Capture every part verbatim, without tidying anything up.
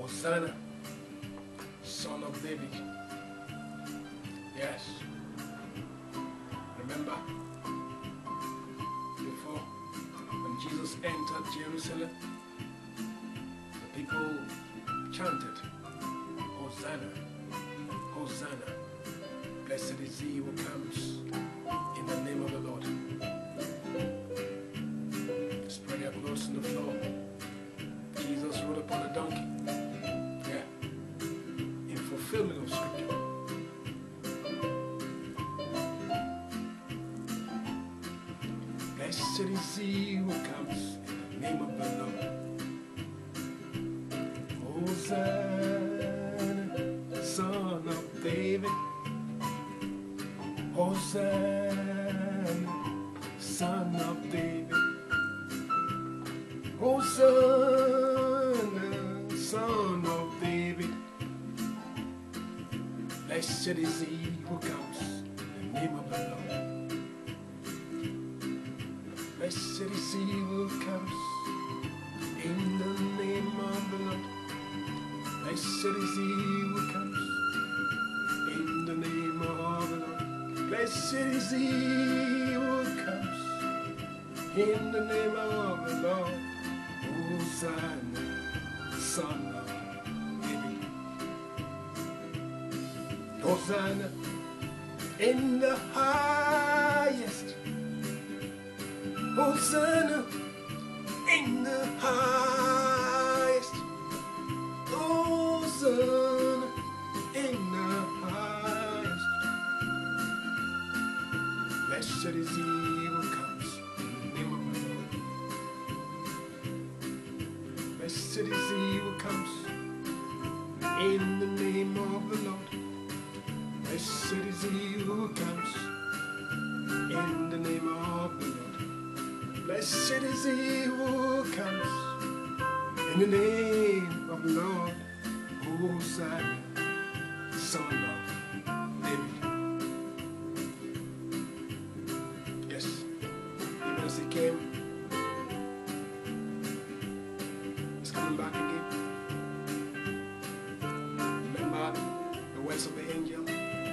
Hosanna, Son of David. Yes. Remember, before when Jesus entered Jerusalem, the people chanted, Hosanna, Hosanna. Blessed is he who comes in the name of the Lord. Spread your clothes on the floor. Jesus rode upon a donkey. Yeah. In fulfillment of scripture. Blessed is he who comes in the name of the Lord. Hosanna, Son of David. Hosanna, Son of David. Hosanna, Son of David. Blessed is he who comes in the name of the Lord. Blessed is he who comes in the name of the Lord. Blessed is he who comes in the name of the Lord. Blessed is he who comes in the name of the Lord. Hosanna, Son of David. Hosanna in the highest. Hosanna in the highest. Hosanna in the highest. Blessed is he who comes in the name of the Lord. Blessed is he who comes in the name of the Lord. Blessed is he who comes in the name of the Lord. Blessed is he who comes in the name of the Lord. Hosanna, Son of David. Yes, even as he came, he's coming back again. Remember the words of the angel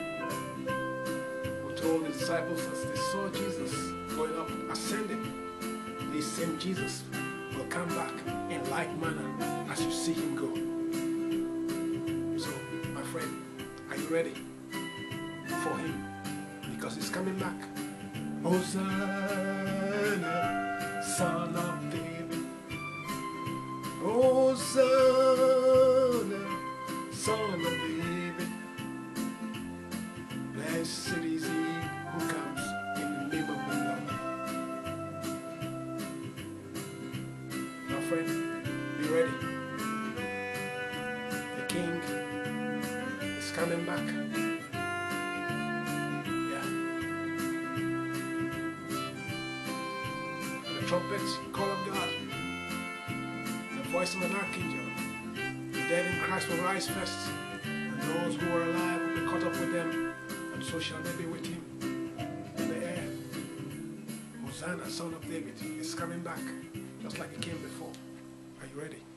who told the disciples as they saw Jesus going up, ascending, this same Jesus will come back in like manner as you see him go. So, my friend, are you ready for him? Because he's coming back. Hosanna, Son of David. Hosanna, Son of David. Blessed is he who comes in the name of the Lord. My friend, be ready. The King is coming back. Yeah. And the trumpet call of God, the voice of an archangel, the dead in Christ will rise first, and those who are alive will be caught up with them, and so shall they be with him in the air. Hosanna, Son of David, is coming back, just like he came before. Are you ready?